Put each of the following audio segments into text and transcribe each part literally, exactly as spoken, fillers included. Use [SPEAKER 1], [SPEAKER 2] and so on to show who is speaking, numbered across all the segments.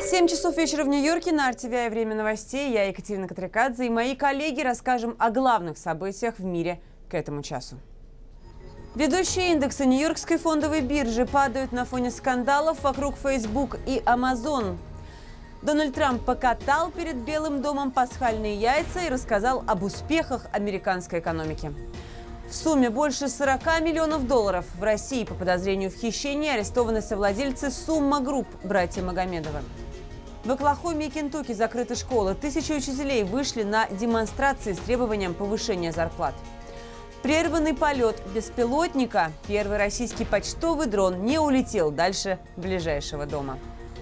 [SPEAKER 1] семь часов вечера в Нью-Йорке, на эр ти ви ай «Время новостей». Я Екатерина Катрикадзе и мои коллеги расскажем о главных событиях в мире к этому часу. Ведущие индексы Нью-Йоркской фондовой биржи падают на фоне скандалов вокруг Facebook и Amazon. Дональд Трамп покатал перед Белым домом пасхальные яйца и рассказал об успехах американской экономики. В сумме больше сорока миллионов долларов. В России по подозрению в хищении арестованы совладельцы Summa Group, братья Магомедовы. В Оклахоме и Кентукки закрыты школы. Тысячи учителей вышли на демонстрации с требованием повышения зарплат. Прерванный полет беспилотника. Первый российский почтовый дрон не улетел дальше ближайшего дома.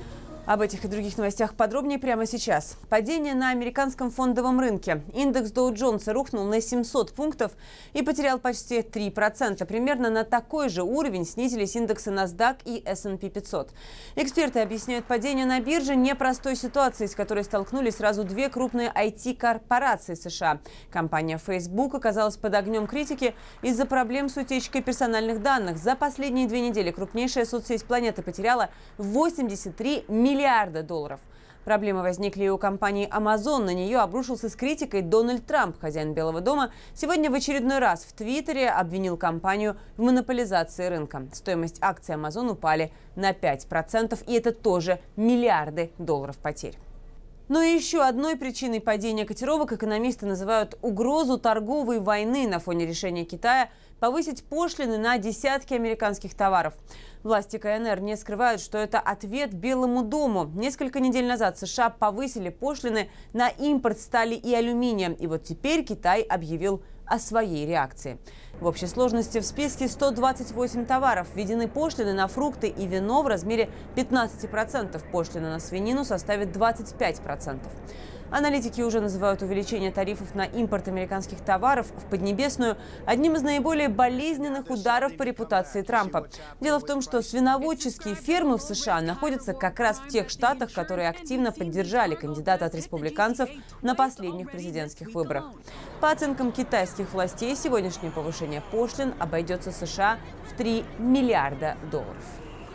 [SPEAKER 1] Об этих и других новостях подробнее прямо сейчас. Падение на американском фондовом рынке. Индекс Доу Джонса рухнул на семьсот пунктов и потерял почти три процента. Примерно на такой же уровень снизились индексы NASDAQ и эс энд пи пятьсот. Эксперты объясняют падение на бирже непростой ситуацией, с которой столкнулись сразу две крупные ай ти-корпорации США. Компания Facebook оказалась под огнем критики из-за проблем с утечкой персональных данных. За последние две недели крупнейшая соцсеть планеты потеряла восемьдесят три миллиарда долларов. Проблемы возникли и у компании Amazon. На нее обрушился с критикой Дональд Трамп. Хозяин Белого дома сегодня в очередной раз в Твиттере обвинил компанию в монополизации рынка. Стоимость акций Amazon упали на пять процентов, и это тоже миллиарды долларов потерь. Но еще одной причиной падения котировок экономисты называют угрозу торговой войны на фоне решения Китая повысить пошлины на десятки американских товаров. Власти ка эн эр не скрывают, что это ответ Белому дому. Несколько недель назад США повысили пошлины на импорт стали и алюминия. И вот теперь Китай объявил о своей реакции. В общей сложности в списке сто двадцать восемь товаров. Введены пошлины на фрукты и вино в размере пятнадцати процентов. Пошлина на свинину составит двадцать пять процентов. Аналитики уже называют увеличение тарифов на импорт американских товаров в Поднебесную одним из наиболее болезненных ударов по репутации Трампа. Дело в том, что свиноводческие фермы в США находятся как раз в тех штатах, которые активно поддержали кандидата от республиканцев на последних президентских выборах. По оценкам китайских властей, сегодняшнее повышение пошлин обойдется США в три миллиарда долларов.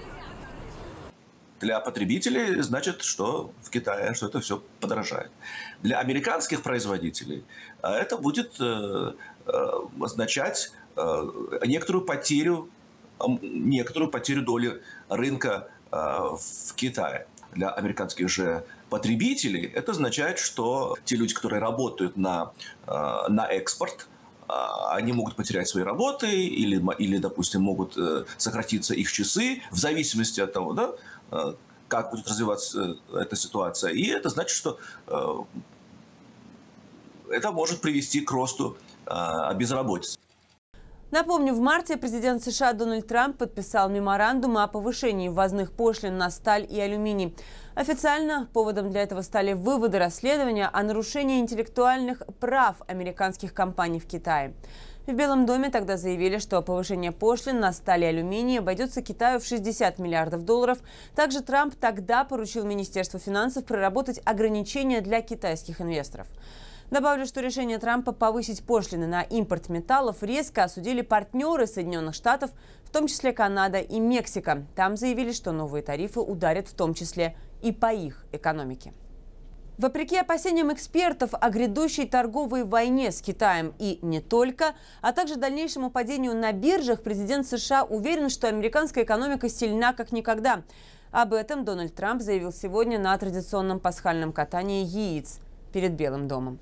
[SPEAKER 2] Для потребителей значит, что в Китае что это все подорожает. Для американских производителей это будет означать некоторую потерю, некоторую потерю доли рынка в Китае. Для американских же потребителей это означает, что те люди, которые работают на, на экспорт, они могут потерять свои работы или, или, допустим, могут сократиться их часы в зависимости от того, да, как будет развиваться эта ситуация. И это значит, что это может привести к росту безработицы.
[SPEAKER 1] Напомню, в марте президент США Дональд Трамп подписал меморандум о повышении ввозных пошлин на сталь и алюминий. Официально поводом для этого стали выводы расследования о нарушении интеллектуальных прав американских компаний в Китае. В Белом доме тогда заявили, что повышение пошлин на сталь и алюминий обойдется Китаю в шестьдесят миллиардов долларов. Также Трамп тогда поручил Министерству финансов проработать ограничения для китайских инвесторов. Добавлю, что решение Трампа повысить пошлины на импорт металлов резко осудили партнеры Соединенных Штатов, в том числе Канада и Мексика. Там заявили, что новые тарифы ударят в том числе и по их экономике. Вопреки опасениям экспертов о грядущей торговой войне с Китаем и не только, а также дальнейшему падению на биржах, президент США уверен, что американская экономика сильна как никогда. Об этом Дональд Трамп заявил сегодня на традиционном пасхальном катании яиц перед Белым домом.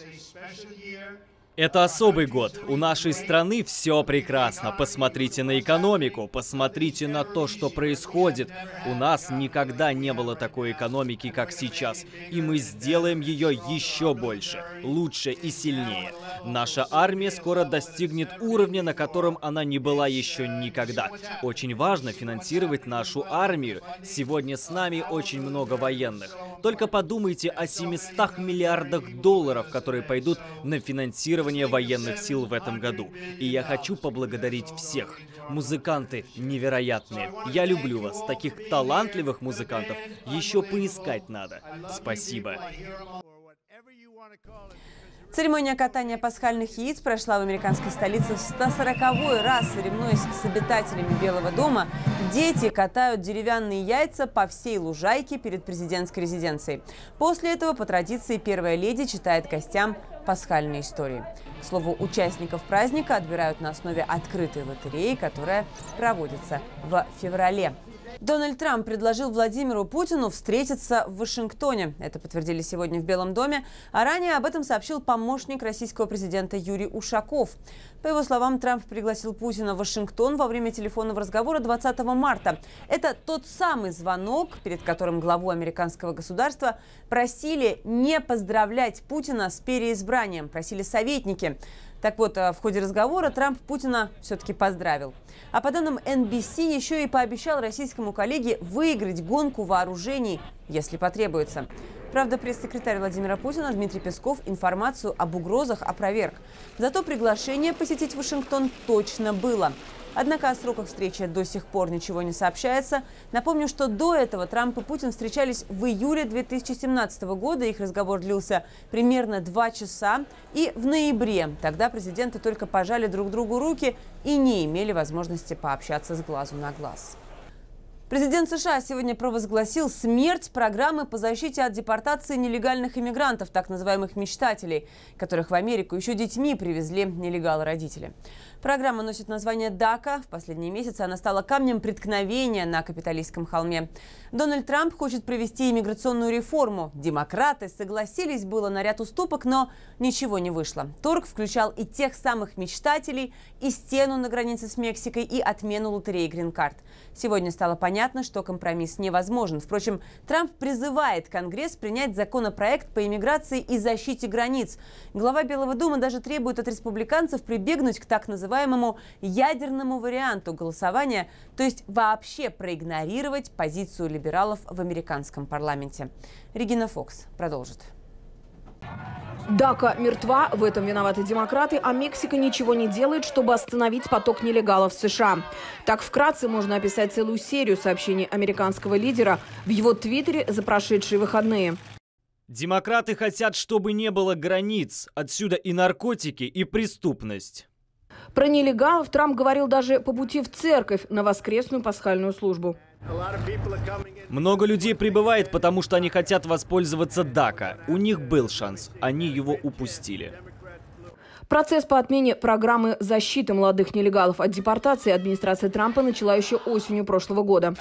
[SPEAKER 3] Это особый год. У нашей страны все прекрасно. Посмотрите на экономику, посмотрите на то, что происходит. У нас никогда не было такой экономики, как сейчас. И мы сделаем ее еще больше, лучше и сильнее. Наша армия скоро достигнет уровня, на котором она не была еще никогда. Очень важно финансировать нашу армию. Сегодня с нами очень много военных. Только подумайте о семистах миллиардах долларов, которые пойдут на финансирование военных сил в этом году. И я хочу поблагодарить всех. Музыканты невероятные. Я люблю вас. Таких талантливых музыкантов еще поискать надо. Спасибо.
[SPEAKER 1] Церемония катания пасхальных яиц прошла в американской столице в сто сороковой раз. Соревнуясь с обитателями Белого дома, дети катают деревянные яйца по всей лужайке перед президентской резиденцией. После этого, по традиции, первая леди читает гостям пасхальные истории. К слову, участников праздника отбирают на основе открытой лотереи, которая проводится в феврале. Дональд Трамп предложил Владимиру Путину встретиться в Вашингтоне. Это подтвердили сегодня в Белом доме, а ранее об этом сообщил помощник российского президента Юрий Ушаков. По его словам, Трамп пригласил Путина в Вашингтон во время телефонного разговора двадцатого марта. Это тот самый звонок, перед которым главу американского государства просили не поздравлять Путина с переизбранием, просили советники. Так вот, в ходе разговора Трамп Путина все-таки поздравил. А по данным эн би си еще и пообещал российскому коллеге выиграть гонку вооружений, если потребуется. Правда, пресс-секретарь Владимира Путина Дмитрий Песков информацию об угрозах опроверг. Зато приглашение посетить Вашингтон точно было. Однако о сроках встречи до сих пор ничего не сообщается. Напомню, что до этого Трамп и Путин встречались в июле две тысячи семнадцатого года. Их разговор длился примерно два часа. И в ноябре тогда президенты только пожали друг другу руки и не имели возможности пообщаться с глазу на глаз. Президент США сегодня провозгласил смерть программы по защите от депортации нелегальных иммигрантов, так называемых мечтателей, которых в Америку еще детьми привезли нелегалы-родители. Программа носит название дака. В последние месяцы она стала камнем преткновения на Капитолийском холме. Дональд Трамп хочет провести иммиграционную реформу. Демократы согласились было на ряд уступок, но ничего не вышло. Торг включал и тех самых мечтателей, и стену на границе с Мексикой, и отмену лотереи грин-карт. Сегодня стало понятно, что компромисс невозможен. Впрочем, Трамп призывает Конгресс принять законопроект по иммиграции и защите границ. Глава Белого дома даже требует от республиканцев прибегнуть к так называемому ядерному варианту голосования, то есть вообще проигнорировать позицию либералов в американском парламенте. Регина Фокс продолжит.
[SPEAKER 4] Дака мертва, в этом виноваты демократы, а Мексика ничего не делает, чтобы остановить поток нелегалов в США. Так вкратце можно описать целую серию сообщений американского лидера в его твиттере за прошедшие выходные.
[SPEAKER 3] Демократы хотят, чтобы не было границ. Отсюда и наркотики, и преступность.
[SPEAKER 4] Про нелегалов Трамп говорил даже по пути в церковь на воскресную пасхальную службу.
[SPEAKER 3] Много людей прибывает, потому что они хотят воспользоваться дака. У них был шанс, они его упустили.
[SPEAKER 4] Процесс по отмене программы защиты молодых нелегалов от депортации администрация Трампа начала еще осенью прошлого года.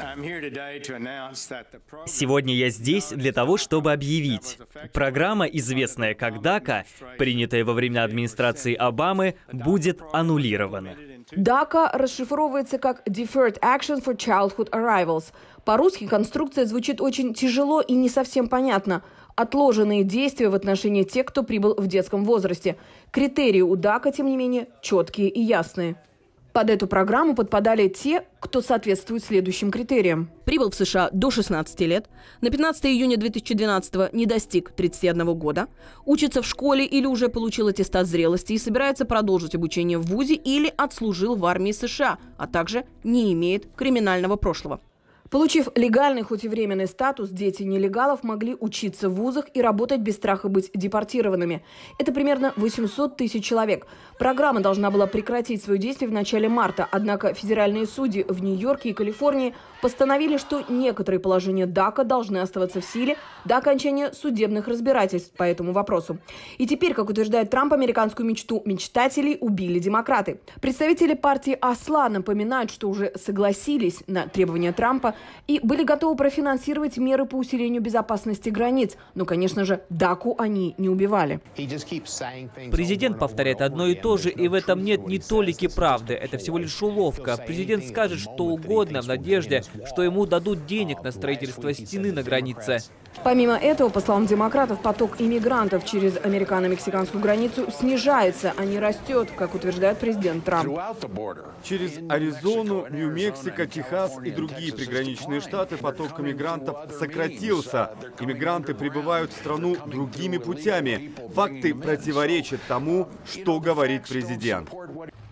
[SPEAKER 3] Сегодня я здесь для того, чтобы объявить. Программа, известная как дака, принятая во время администрации Обамы, будет аннулирована.
[SPEAKER 4] дака расшифровывается как Deferred Action for Childhood Arrivals. По-русски конструкция звучит очень тяжело и не совсем понятно. Отложенные действия в отношении тех, кто прибыл в детском возрасте. Критерии у дака, тем не менее, четкие и ясные. Под эту программу подпадали те, кто соответствует следующим критериям.
[SPEAKER 5] Прибыл в США до шестнадцати лет, на пятнадцатое июня две тысячи двенадцатого не достиг тридцати одного года, учится в школе или уже получил аттестат зрелости и собирается продолжить обучение в вузе или отслужил в армии США, а также не имеет криминального прошлого.
[SPEAKER 4] Получив легальный, хоть и временный статус, дети нелегалов могли учиться в вузах и работать без страха быть депортированными. Это примерно восемьсот тысяч человек. Программа должна была прекратить свое действие в начале марта, однако федеральные судьи в Нью-Йорке и Калифорнии постановили, что некоторые положения дака должны оставаться в силе до окончания судебных разбирательств по этому вопросу. И теперь, как утверждает Трамп, американскую мечту мечтателей убили демократы. Представители партии Осла напоминают, что уже согласились на требования Трампа и были готовы профинансировать меры по усилению безопасности границ. Но, конечно же, даку они не убивали.
[SPEAKER 6] Президент повторяет одно и то же, и в этом нет ни толики правды. Это всего лишь уловка. Президент скажет что угодно в надежде, что ему дадут денег на строительство стены на границе.
[SPEAKER 4] Помимо этого, по словам демократов, поток иммигрантов через американо-мексиканскую границу снижается, а не растет, как утверждает президент Трамп.
[SPEAKER 7] Через Аризону, Нью-Мексико, Техас и другие приграничные штаты поток иммигрантов сократился. Иммигранты прибывают в страну другими путями. Факты противоречат тому, что говорит президент.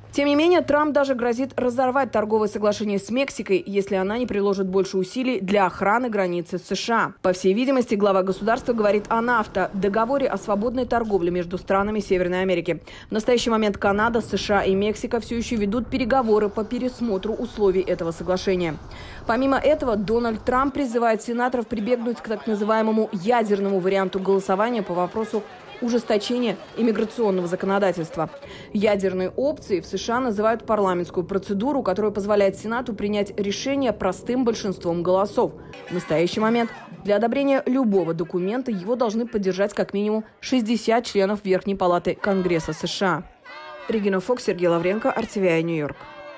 [SPEAKER 4] Тем не менее, Трамп даже грозит разорвать торговое соглашение с Мексикой, если она не приложит больше усилий для охраны границы с США. По всей видимости, глава государства говорит о нафта – договоре о свободной торговле между странами Северной Америки. В настоящий момент Канада, США и Мексика все еще ведут переговоры по пересмотру условий этого соглашения. Помимо этого, Дональд Трамп призывает сенаторов прибегнуть к так называемому ядерному варианту голосования по вопросу ужесточения иммиграционного законодательства. Ядерной опцией в США называют парламентскую процедуру, которая позволяет Сенату принять решение простым большинством голосов. В настоящий момент для одобрения любого документа его должны поддержать как минимум шестьдесят членов Верхней палаты Конгресса США. Регина Фокс, Сергей Лавренко, эр ти ви ай, Нью-Йорк.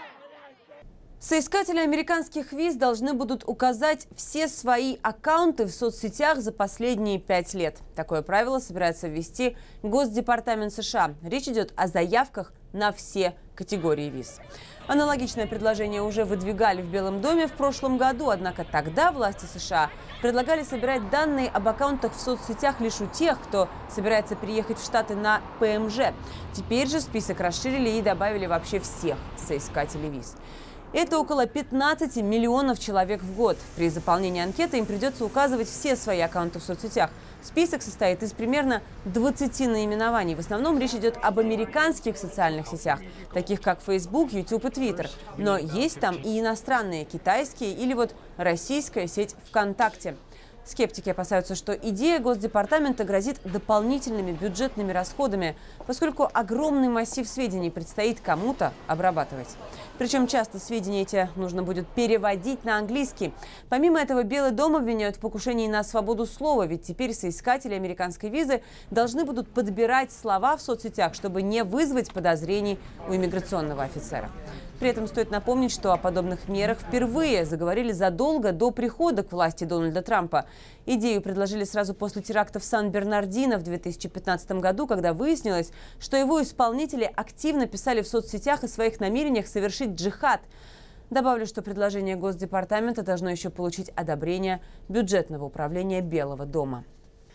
[SPEAKER 1] Соискатели американских виз должны будут указать все свои аккаунты в соцсетях за последние пять лет. Такое правило собирается ввести Госдепартамент США. Речь идет о заявках на все категории виз. Аналогичное предложение уже выдвигали в Белом доме в прошлом году, однако тогда власти США предлагали собирать данные об аккаунтах в соцсетях лишь у тех, кто собирается переехать в Штаты на пэ эм жэ. Теперь же список расширили и добавили вообще всех соискателей виз. Это около пятнадцати миллионов человек в год. При заполнении анкеты им придется указывать все свои аккаунты в соцсетях. Список состоит из примерно двадцати наименований. В основном речь идет об американских социальных сетях, таких как Facebook, YouTube и Twitter. Но есть там и иностранные, китайские или вот российская сеть ВКонтакте. Скептики опасаются, что идея Госдепартамента грозит дополнительными бюджетными расходами, поскольку огромный массив сведений предстоит кому-то обрабатывать. Причем часто сведения эти нужно будет переводить на английский. Помимо этого, Белый дом обвиняют в покушении на свободу слова, ведь теперь соискатели американской визы должны будут подбирать слова в соцсетях, чтобы не вызвать подозрений у иммиграционного офицера. При этом стоит напомнить, что о подобных мерах впервые заговорили задолго до прихода к власти Дональда Трампа. Идею предложили сразу после теракта в Сан-Бернардино в две тысячи пятнадцатом году, когда выяснилось, что его исполнители активно писали в соцсетях о своих намерениях совершить джихад. Добавлю, что предложение Госдепартамента должно еще получить одобрение бюджетного управления Белого дома.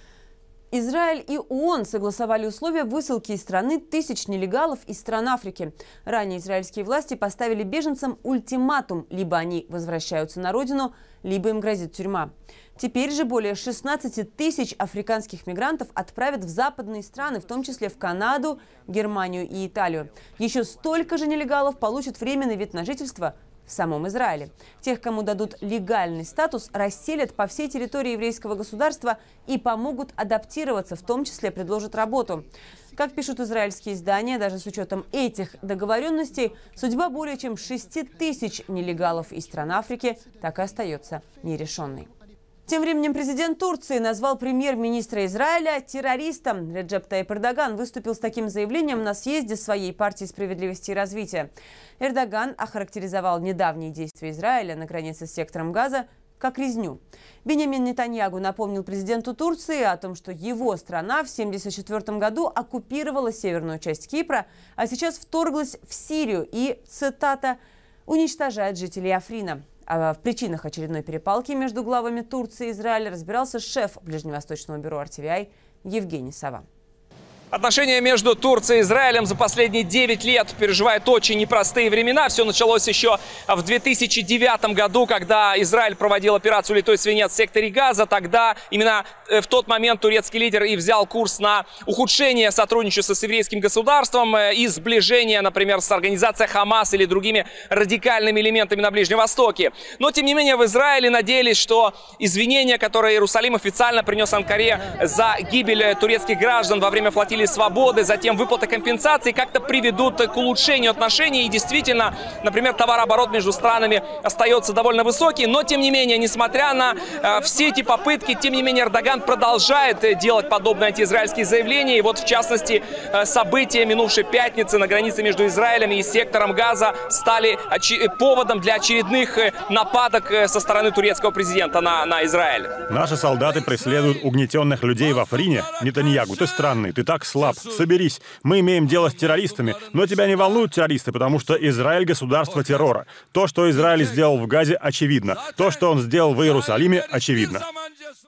[SPEAKER 1] Израиль и ООН согласовали условия высылки из страны тысяч нелегалов из стран Африки. Ранее израильские власти поставили беженцам ультиматум: либо они возвращаются на родину, либо им грозит тюрьма. Теперь же более шестнадцати тысяч африканских мигрантов отправят в западные страны, в том числе в Канаду, Германию и Италию. Еще столько же нелегалов получат временный вид на жительство в самом Израиле. Тех, кому дадут легальный статус, расселят по всей территории еврейского государства и помогут адаптироваться, в том числе предложат работу. Как пишут израильские издания, даже с учетом этих договоренностей, судьба более чем шести тысяч нелегалов из стран Африки так и остается нерешенной. Тем временем президент Турции назвал премьер-министра Израиля террористом. Реджеп Таyyip Эрдоган выступил с таким заявлением на съезде своей партии «Справедливости и развития». Эрдоган охарактеризовал недавние действия Израиля на границе с сектором Газа как резню. Беньямин Нетаньягу напомнил президенту Турции о том, что его страна в семьдесят четвёртом году оккупировала северную часть Кипра, а сейчас вторглась в Сирию и, цитата, «уничтожает жителей Африна». А в причинах очередной перепалки между главами Турции и Израиля разбирался шеф Ближневосточного бюро эр ти ви ай Евгений Сова.
[SPEAKER 8] Отношения между Турцией и Израилем за последние девять лет переживают очень непростые времена. Все началось еще в две тысячи девятом году, когда Израиль проводил операцию «Литой свинец» в секторе Газа. Тогда именно в тот момент турецкий лидер и взял курс на ухудшение сотрудничества с еврейским государством и сближение, например, с организацией Хамас или другими радикальными элементами на Ближнем Востоке. Но, тем не менее, в Израиле надеялись, что извинения, которые Иерусалим официально принес Анкаре за гибель турецких граждан во время флотилии свободы, затем выплата компенсации, как-то приведут к улучшению отношений. И действительно, например, товарооборот между странами остается довольно высокий. Но, тем не менее, несмотря на э, все эти попытки, тем не менее, Эрдоган продолжает делать подобные антиизраильские заявления. И вот, в частности, э, события минувшей пятницы на границе между Израилем и сектором Газа стали поводом для очередных э, нападок э, со стороны турецкого президента на, на Израиль.
[SPEAKER 9] Наши солдаты преследуют угнетенных людей в Африне. Нетаньягу, ты странный, ты так слаб. Соберись. Мы имеем дело с террористами, но тебя не волнуют террористы, потому что Израиль — государство террора. То, что Израиль сделал в Газе, очевидно. То, что он сделал в Иерусалиме, очевидно.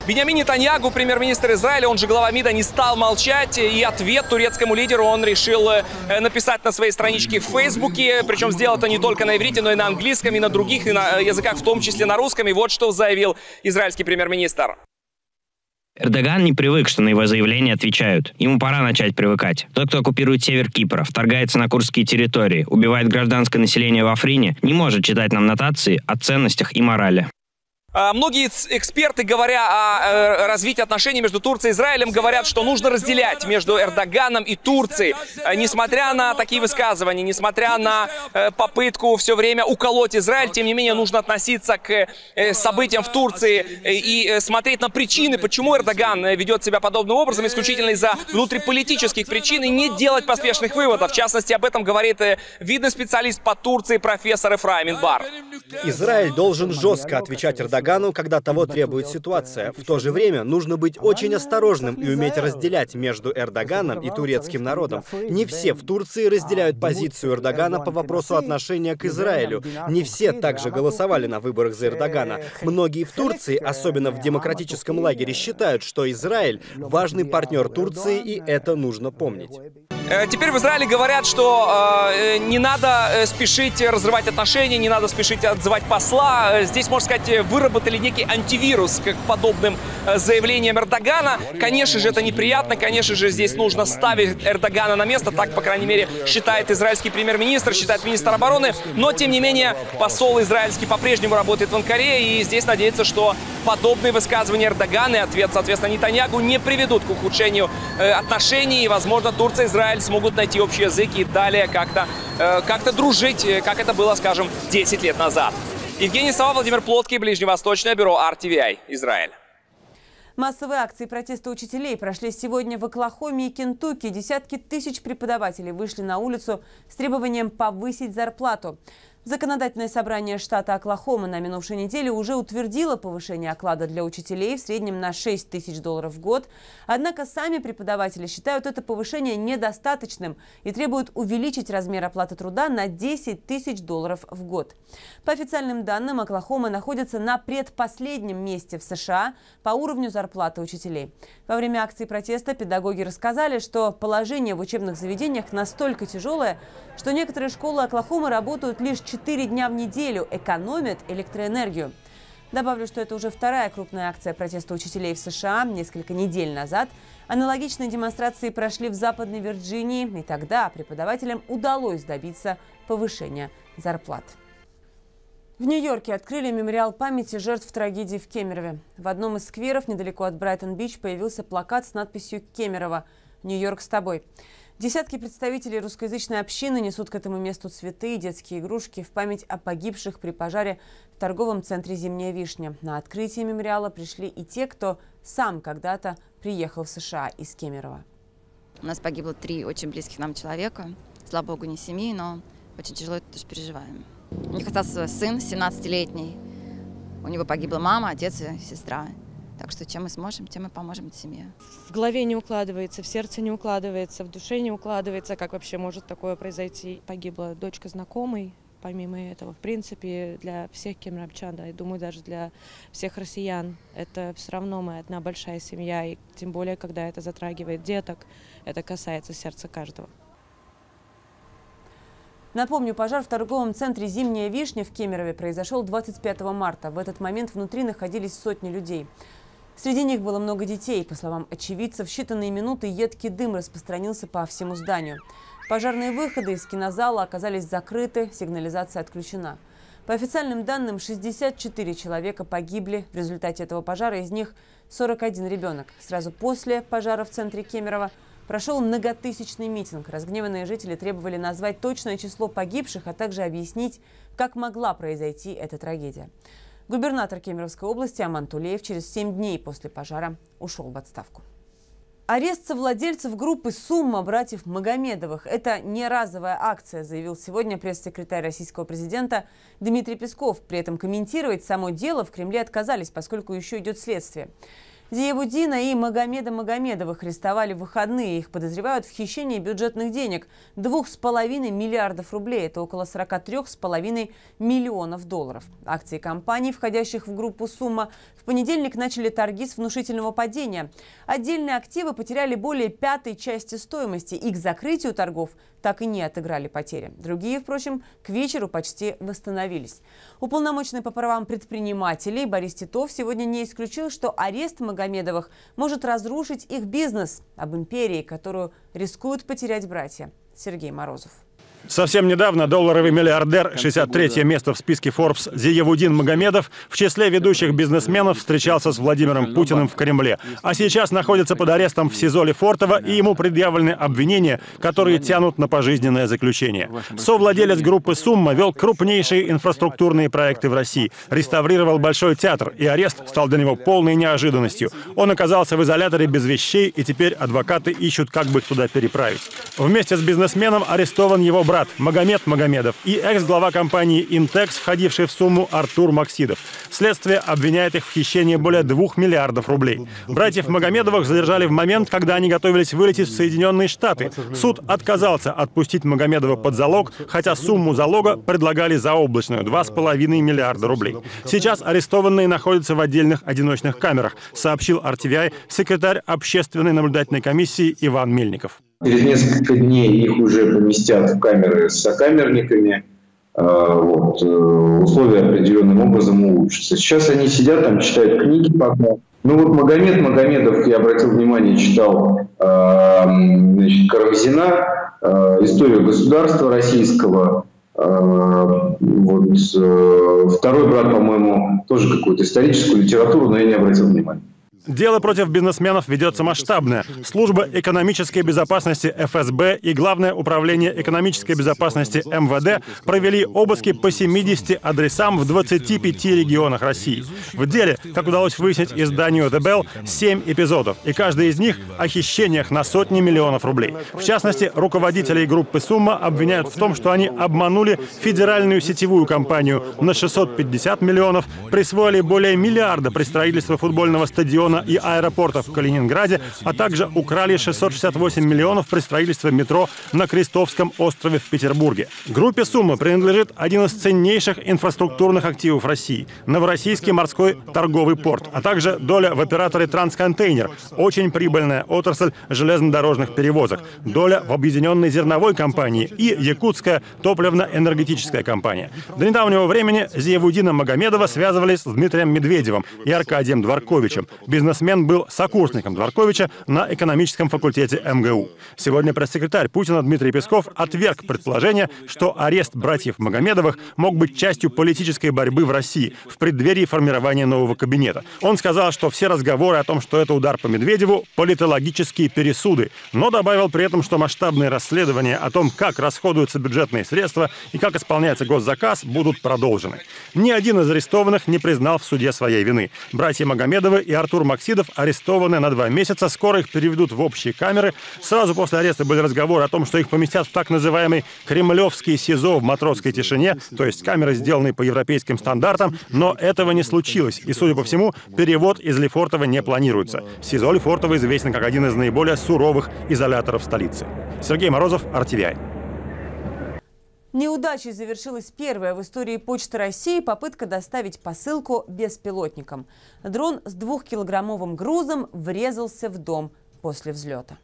[SPEAKER 8] Биньямин Нетаньягу, премьер-министр Израиля, он же глава МИДа, не стал молчать. И ответ турецкому лидеру он решил написать на своей страничке в Фейсбуке. Причем сделал это не только на иврите, но и на английском, и на других и на языках, в том числе на русском. И вот что заявил израильский премьер-министр.
[SPEAKER 10] Эрдоган не привык, что на его заявления отвечают. Ему пора начать привыкать. Тот, кто оккупирует север Кипра, вторгается на курдские территории, убивает гражданское население в Африне, не может читать нам нотации о ценностях и морали.
[SPEAKER 8] Многие эксперты, говоря о развитии отношений между Турцией и Израилем, говорят, что нужно разделять между Эрдоганом и Турцией. Несмотря на такие высказывания, несмотря на попытку все время уколоть Израиль, тем не менее нужно относиться к событиям в Турции и смотреть на причины, почему Эрдоган ведет себя подобным образом, исключительно из-за внутриполитических причин, и не делать поспешных выводов. В частности, об этом говорит видный специалист по Турции профессор Ефраим Инбар.
[SPEAKER 11] Израиль должен жестко отвечать Эрдогану, когда того требует ситуация. В то же время нужно быть очень осторожным и уметь разделять между Эрдоганом и турецким народом. Не все в Турции разделяют позицию Эрдогана по вопросу отношения к Израилю. Не все также голосовали на выборах за Эрдогана. Многие в Турции, особенно в демократическом лагере, считают, что Израиль важный партнер Турции, и это нужно помнить.
[SPEAKER 8] Теперь в Израиле говорят, что э, не надо спешить разрывать отношения, не надо спешить отзывать посла. Здесь, можно сказать, выработали некий антивирус к подобным заявлениям Эрдогана. Конечно же, это неприятно, конечно же, здесь нужно ставить Эрдогана на место, так, по крайней мере, считает израильский премьер-министр, считает министр обороны. Но, тем не менее, посол израильский по-прежнему работает в Анкаре, и здесь надеется, что подобные высказывания Эрдогана и ответ, соответственно, Нетаньягу не приведут к ухудшению э, отношений, и, возможно, Турция и Израиль смогут найти общий язык и далее как-то э, как-то дружить, как это было, скажем, десять лет назад. Евгений Сова, Владимир Плоткий, Ближневосточное бюро ар ти ви ай, Израиль.
[SPEAKER 1] Массовые акции протеста учителей прошли сегодня в Оклахоме и Кентукки. Десятки тысяч преподавателей вышли на улицу с требованием повысить зарплату. Законодательное собрание штата Оклахома на минувшей неделе уже утвердило повышение оклада для учителей в среднем на шесть тысяч долларов в год. Однако сами преподаватели считают это повышение недостаточным и требуют увеличить размер оплаты труда на десять тысяч долларов в год. По официальным данным, Оклахома находится на предпоследнем месте в США по уровню зарплаты учителей. Во время акции протеста педагоги рассказали, что положение в учебных заведениях настолько тяжелое, что некоторые школы Оклахомы работают лишь четыре дня в неделю, экономят электроэнергию. Добавлю, что это уже вторая крупная акция протеста учителей в США. Несколько недель назад аналогичные демонстрации прошли в Западной Вирджинии, и тогда преподавателям удалось добиться повышения зарплат. В Нью-Йорке открыли мемориал памяти жертв трагедии в Кемерово. В одном из скверов недалеко от Брайтон-Бич появился плакат с надписью «Кемерово. Нью-Йорк с тобой». Десятки представителей русскоязычной общины несут к этому месту цветы и детские игрушки в память о погибших при пожаре в торговом центре «Зимняя вишня». На открытие мемориала пришли и те, кто сам когда-то приехал в США из Кемерово.
[SPEAKER 12] У нас погибло три очень близких нам человека. Слава богу, не семьи, но очень тяжело это тоже переживаем. У них остался сын семнадцатилетний. У него погибла мама, отец и сестра. Так что чем мы сможем, тем мы поможем этой семье.
[SPEAKER 13] В голове не укладывается, в сердце не укладывается, в душе не укладывается, как вообще может такое произойти. Погибла дочка знакомой, помимо этого, в принципе, для всех кемеровчан, да, я думаю, даже для всех россиян, это все равно мы одна большая семья, и тем более, когда это затрагивает деток, это касается сердца каждого.
[SPEAKER 1] Напомню, пожар в торговом центре «Зимняя вишня» в Кемерове произошел двадцать пятого марта. В этот момент внутри находились сотни людей. Среди них было много детей. По словам очевидцев, в считанные минуты едкий дым распространился по всему зданию. Пожарные выходы из кинозала оказались закрыты, сигнализация отключена. По официальным данным, шестьдесят четыре человека погибли в результате этого пожара, из них сорок один ребенок. Сразу после пожара в центре Кемерово прошел многотысячный митинг. Разгневанные жители требовали назвать точное число погибших, а также объяснить, как могла произойти эта трагедия. Губернатор Кемеровской области Аман Тулеев через семь дней после пожара ушел в отставку. Арест совладельцев группы «Сумма» братьев Магомедовых – это не разовая акция, заявил сегодня пресс-секретарь российского президента Дмитрий Песков. При этом комментировать само дело в Кремле отказались, поскольку еще идет следствие. Зиявуддина и Магомеда Магомедовых арестовали в выходные. Их подозревают в хищении бюджетных денег – двух с половиной миллиардов рублей. Это около сорока трёх с половиной миллионов долларов. Акции компаний, входящих в группу «Сумма», в понедельник начали торги с внушительного падения. Отдельные активы потеряли более пятой части стоимости и к закрытию торгов так и не отыграли потери. Другие, впрочем, к вечеру почти восстановились. Уполномоченный по правам предпринимателей Борис Титов сегодня не исключил, что арест Магомедовых может разрушить их бизнес. Об империи, которую рискуют потерять братья. Сергей Морозов.
[SPEAKER 9] Совсем недавно долларовый миллиардер, шестьдесят третье место в списке Forbes, Зиявуддин Магомедов в числе ведущих бизнесменов встречался с Владимиром Путиным в Кремле. А сейчас находится под арестом в СИЗО Лефортово, и ему предъявлены обвинения, которые тянут на пожизненное заключение. Совладелец группы «Сумма» вел крупнейшие инфраструктурные проекты в России, реставрировал Большой театр, и арест стал для него полной неожиданностью. Он оказался в изоляторе без вещей, и теперь адвокаты ищут, как бы их туда переправить. Вместе с бизнесменом арестован его брат Магомед Магомедов и экс-глава компании «Интекс», входивший в «Сумму», Артур Максидов. Следствие обвиняет их в хищении более двух миллиардов рублей. Братьев Магомедовых задержали в момент, когда они готовились вылететь в Соединенные Штаты. Суд отказался отпустить Магомедова под залог, хотя сумму залога предлагали заоблачную – два с половиной миллиарда рублей. Сейчас арестованные находятся в отдельных одиночных камерах, сообщил эр ти ви ай секретарь Общественной наблюдательной комиссии Иван Мельников.
[SPEAKER 14] Через несколько дней их уже поместят в камеры с сокамерниками. Вот, условия определенным образом улучшатся. Сейчас они сидят там, читают книги пока. Ну вот Магомед Магомедов, я обратил внимание, читал значит, Карамзина, историю государства российского. Вот, второй брат, по-моему, тоже какую-то историческую литературу, но я не обратил внимания.
[SPEAKER 9] Дело против бизнесменов ведется масштабное. Служба экономической безопасности эф эс бэ и Главное управление экономической безопасности эм вэ дэ провели обыски по семидесяти адресам в двадцати пяти регионах России. В деле, как удалось выяснить изданию «The Bell», семь эпизодов, и каждый из них о хищениях на сотни миллионов рублей. В частности, руководителей группы «Сумма» обвиняют в том, что они обманули федеральную сетевую компанию на шестьсот пятьдесят миллионов, присвоили более миллиарда при строительстве футбольного стадиона и аэропортов в Калининграде, а также украли шестьсот шестьдесят восемь миллионов при строительстве метро на Крестовском острове в Петербурге. Группе «Сумма» принадлежит один из ценнейших инфраструктурных активов России – Новороссийский морской торговый порт, а также доля в операторе «Трансконтейнер» – очень прибыльная отрасль железнодорожных перевозок, доля в объединенной зерновой компании и Якутская топливно-энергетическая компания. До недавнего времени Зиявуддина Магомедова связывали с Дмитрием Медведевым и Аркадием Дворковичем. Бизнесмен был сокурсником Дворковича на экономическом факультете эм гэ у. Сегодня пресс-секретарь Путина Дмитрий Песков отверг предположение, что арест братьев Магомедовых мог быть частью политической борьбы в России в преддверии формирования нового кабинета. Он сказал, что все разговоры о том, что это удар по Медведеву – политологические пересуды, но добавил при этом, что масштабные расследования о том, как расходуются бюджетные средства и как исполняется госзаказ, будут продолжены. Ни один из арестованных не признал в суде своей вины. Братья Магомедовы и Артур Максидов арестованы на два месяца, скоро их переведут в общие камеры. Сразу после ареста были разговоры о том, что их поместят в так называемый кремлевский СИЗО в матросской тишине, то есть камеры, сделанные по европейским стандартам, но этого не случилось, и, судя по всему, перевод из Лефортово не планируется. СИЗО Лефортово известен как один из наиболее суровых изоляторов столицы. Сергей Морозов, эр ти ви ай.
[SPEAKER 1] Неудачей завершилась первая в истории Почты России попытка доставить посылку беспилотником. Дрон с двухкилограммовым грузом врезался в дом после взлета.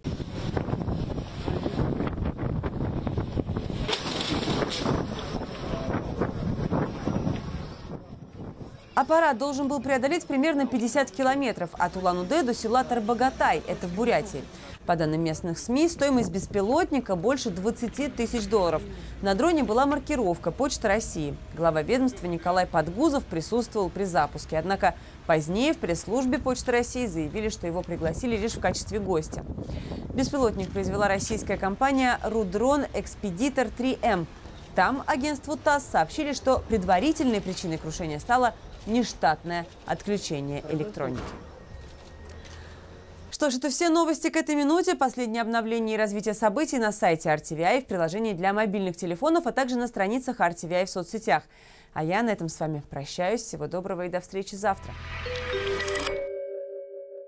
[SPEAKER 1] Аппарат должен был преодолеть примерно пятьдесят километров от Улан-Удэ до села Тарбагатай, это в Бурятии. По данным местных СМИ, стоимость беспилотника больше двадцати тысяч долларов. На дроне была маркировка «Почта России». Глава ведомства Николай Подгузов присутствовал при запуске. Однако позднее в пресс-службе Почты России заявили, что его пригласили лишь в качестве гостя. Беспилотник произвела российская компания «Рудрон Экспедитор три эм». Там агентству ТАСС сообщили, что предварительной причиной крушения стало нештатное отключение электроники. Что ж, это все новости к этой минуте. Последние обновления и развитие событий на сайте эр ти ви ай, в приложении для мобильных телефонов, а также на страницах эр ти ви ай в соцсетях. А я на этом с вами прощаюсь. Всего доброго и до встречи завтра.